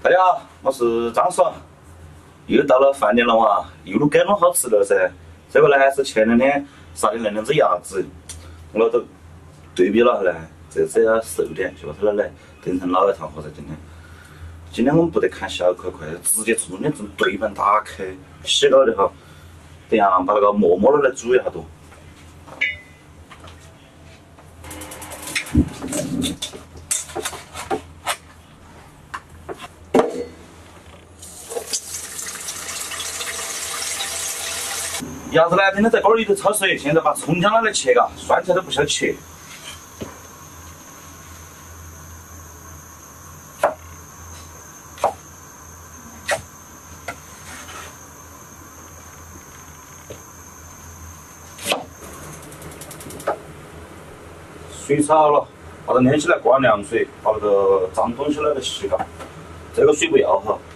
大家好，我是张爽，又到了饭点了嘛，又弄该弄好吃的噻。这个呢是前两天杀的那两只鸭子，我都对比了来，这只要瘦点，就把它来炖成老鸭汤喝噻。今天我们不得看小块块，直接从中间从对半打开，洗了的哈。等下把那个馍馍的来煮一下多。鸭子呢，天天在锅里头焯水，现在把葱姜拿来切嘎，酸菜都不晓切。水炒了，把它捏起来挂凉水，把那个脏东西拿来洗嘎。这个水不要哈。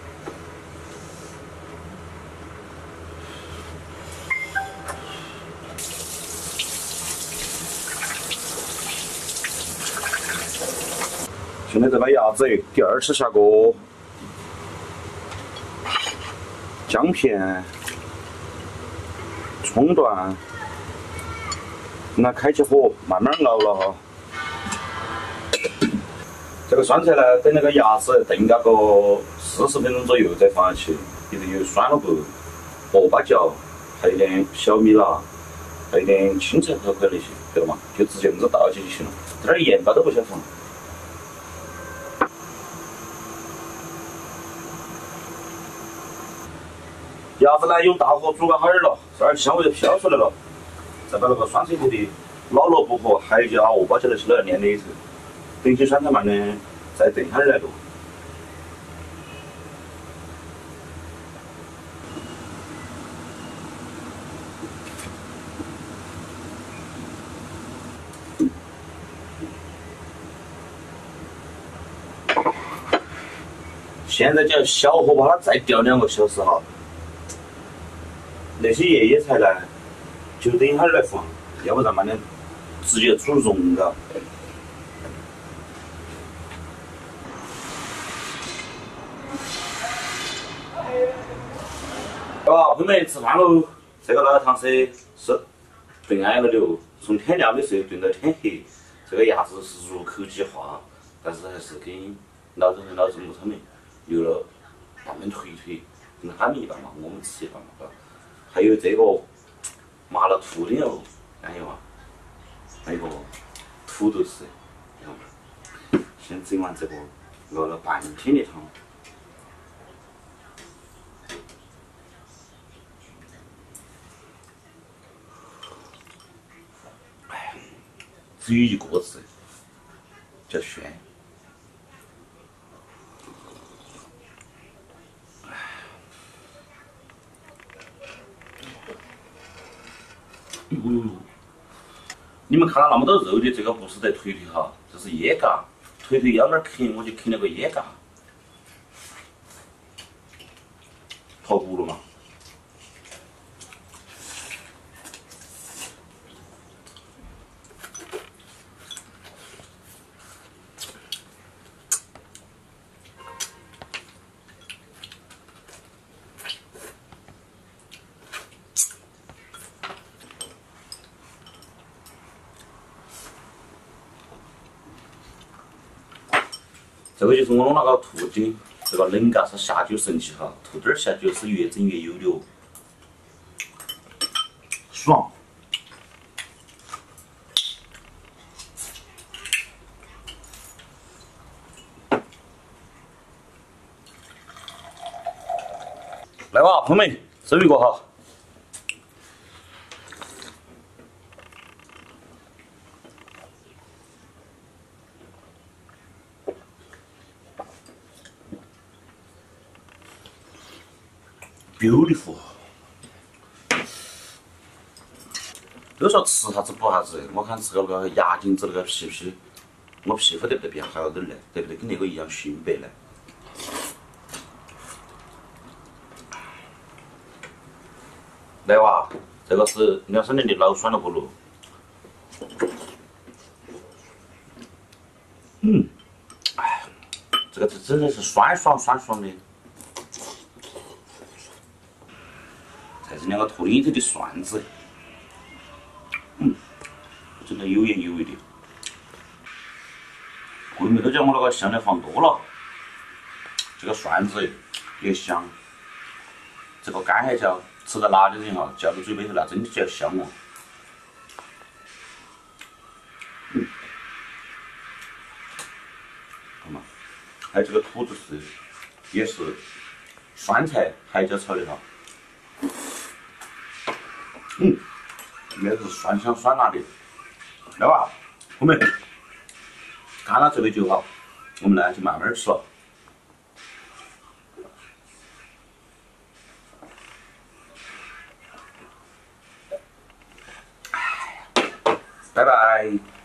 现在再把鸭子第二次下锅，姜片、葱段，让它开起火，慢慢熬了哈。这个酸菜呢，等那个鸭子炖个40分钟左右再放下去，里头有酸萝卜、荷包椒，还有点小米辣，还有点青菜块块那些，晓得嘛？就直接这么子倒进去就行了，这点盐巴都不晓放。鸭子呢用大火煮个好点了，这儿香味就飘出来了。再把那个酸菜头的老萝卜和海椒、荷包椒那些都要捏里头，等起酸菜慢点再炖下来多。现在就要小火把它再吊2个小时哈。那些叶菜呢，就等一会儿来放，要不然慢点直接煮融了。好，朋友们吃饭喽！这个老鸭汤是炖安了的哦，从天亮的时候炖到天黑。这个鸭子是入口即化，但是还是跟老子母他们留了半边腿腿，跟他们一半嘛，我们吃一半嘛，还有这个麻辣兔的哦，哎呦啊，还有个土豆丝，先整完这个熬了半天的汤。只有一个字，叫鲜。你们看到那么多肉的，这个不是在腿腿哈，这是椰嘎。腿腿腰那儿啃，我就啃了个椰嘎，脱骨了嘛。这个就是我弄那个兔筋，这个冷嘎是下酒神器哈，兔墩儿下酒是越整越有的哦，爽。来哇，朋友们，收一个哈。beautiful。都说吃啥子补啥子，我看吃个那个鸭颈子那个皮，我皮肤得不得变好点嘞？得不得跟那个一样迅白嘞？来哇，这个是2、3年的老酸萝卜了。 这个真的是酸爽酸爽的。再是两个坨里头的蒜子，真的有盐有味的。桂妹都叫我那个香料放多了，这个蒜子也香，这个干海椒吃到辣的人哈，嚼到嘴边头那真的叫香哦。看嘛，还有这个土豆丝也是酸菜海椒炒的哈，应该是酸香酸辣的。来吧，我们看了这杯酒哈，我们呢就慢慢吃了。拜拜。